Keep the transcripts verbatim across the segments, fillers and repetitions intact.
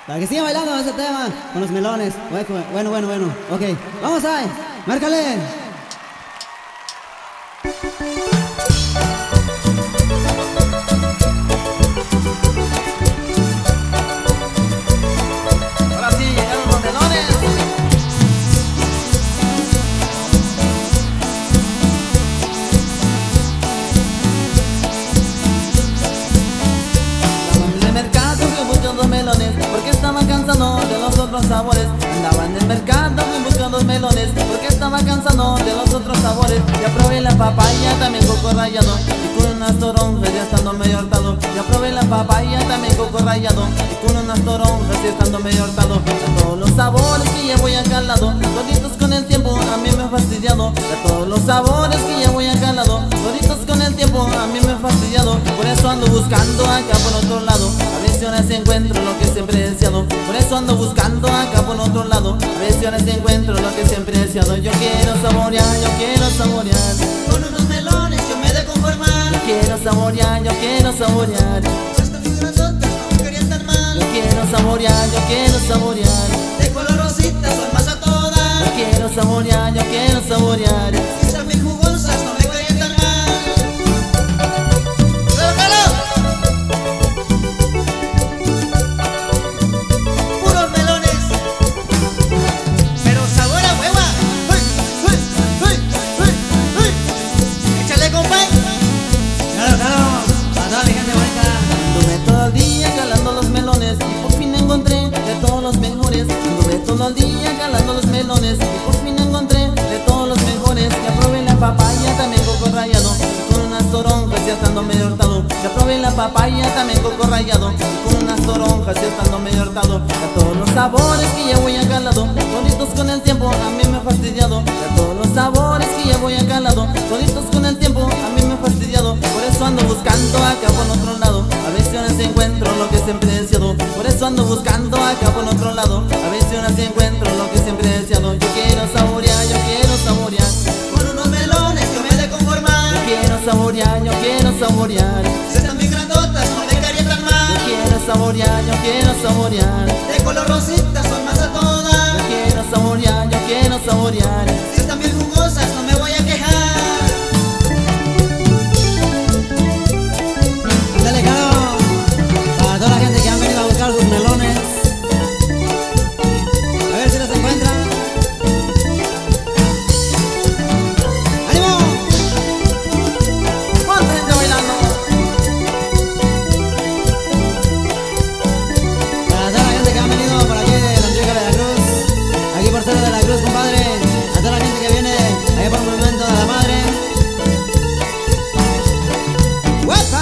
Para que sigan bailando ese tema con los melones. Bueno, bueno, bueno. Ok, vamos ahí. Márcale. Ahora sí, llegaron los melones. Andaba en el mercado fui buscando melones porque estaba cansado de los otros sabores. Andaba en el mercado fui buscando melones porque estaba cansado de los otros sabores. Ya probé la papaya, también coco rallado y con unas toronjas ya estando medio hartado. Ya probé la papaya, también coco rallado y con unas toronjas ya estando medio hartado. De todos los sabores que ya voy acalado, toditos con el tiempo a mí me ha fastidiado. De todos los sabores que ya voy acalado, toditos con el tiempo a mí me ha fastidiado. Por eso ando buscando acá por otro lado, a ver si ahora sí encuentro lo que siempre he deseado. Por eso ando buscando acá por otro lado, a ver si ahora sí encuentro lo que siempre he deseado. Yo quiero saborear, yo quiero saborear con unos melones yo me he de conformar. Yo quiero saborear, yo quiero saborear. Están muy grandotas, no me querían tan mal. Yo quiero saborear, yo quiero saborear. De color rosita, son más a todas. Yo quiero saborear, yo quiero saborear. Si están bien jugosas, no me querían tan mal. ¡Tócalo! Puros melones, pero sabor a hueva. ¡Uy, uy, uy, uy, uy! ¡Échale, compadre! Claro, claro. Para toda mi gente bonita. Anduve todo el día calando los melones y por fin encontré de todos los mejores. Anduve todo el día calando los melones y por fin encontré de todos los mejores. Ya probé la papaya, también coco rallado y con unas toronjas ya estando medio hartado. Ya probé la papaya, también coco rallado y con unas toronjas ya estando medio hartado. Ya todos los sabores que ya voy acalado, toditos con el tiempo a mí me ha fastidiado. Ya todos los sabores que ya voy acalado, toditos con el tiempo a mí me ha fastidiado. Por eso ando buscando acá por otro lado, a ver si ahora sí encuentro lo que siempre he deseado. Por eso ando buscando acá por otro lado, a ver si ahora sí encuentro lo que siempre he deseado. Yo quiero saborear, yo quiero saborear. Con unos melones yo me he de conformar. Yo quiero saborear, yo quiero saborear. Si están bien grandotas, no me querían tan mal. Yo quiero saborear, yo quiero saborear. De color rosita, son más a todas. Yo quiero saborear, yo quiero saborear. Si están bien jugosas, no me voy a quejar. Dale, claro. Para toda la gente que han venido a buscar sus melones. A ver si los encuentran. ¡Ánimo! ¿Cuánta gente bailando? Para toda la gente que ha venido por aquí de la Antigua Veracruz, aquí por Cerro de la Cruz, compadre. A toda la gente que viene allá por el Monumento de la Madre. ¡Huepa!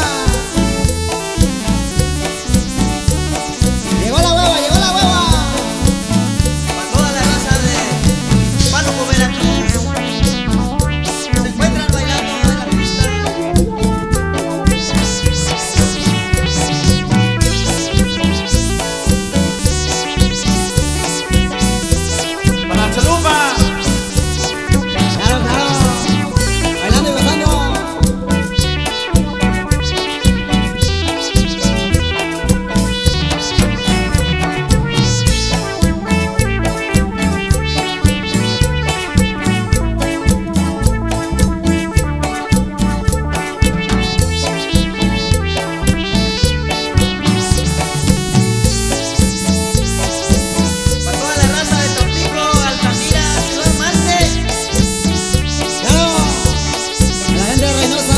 Llegó la hueva, llegó la hueva. Para toda la raza de Pánuco, Veracruz, se encuentran bailando en la pista. Para Chalupa. Claro, claro. Bailando y gozando. Para toda la raza de Tampico, Altamira, Ciudad Marte. Claro. A la gente de Reynosa.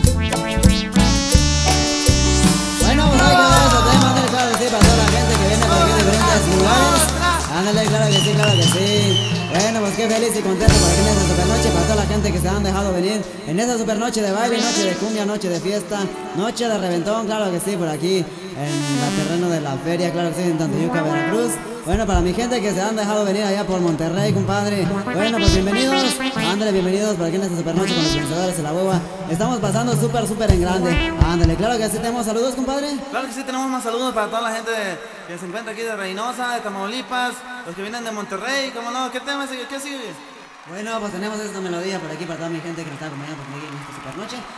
Bueno, pues ahí quedó eso. Te mándale claro que sí para toda la gente que viene por aquí de diferentes lugares. Ándale, claro que sí, claro que sí. Bueno, pues qué feliz y contento por aquí en esta supernoche. Para toda la gente que se han dejado venir en esta supernoche de baile, noche de cumbia, noche de fiesta, noche de reventón, claro que sí, por aquí en el terreno de la feria, claro que sí, en Tantuyuca, Veracruz. Bueno, para mi gente que se han dejado venir allá por Monterrey, compadre. Bueno, pues bienvenidos. Ándale, bienvenidos por aquí en esta supernoche con los vencedores de la hueva. Estamos pasando súper, súper en grande. Ándale, claro que sí, tenemos saludos, compadre. Claro que sí, tenemos más saludos para toda la gente que se encuentra aquí de Reynosa, de Tamaulipas, los que vienen de Monterrey, ¿cómo no? ¿Qué tema sigue? ¿Qué sigue? Bueno, pues tenemos esta melodía por aquí para toda mi gente que nos está acompañando por aquí en esta supernoche.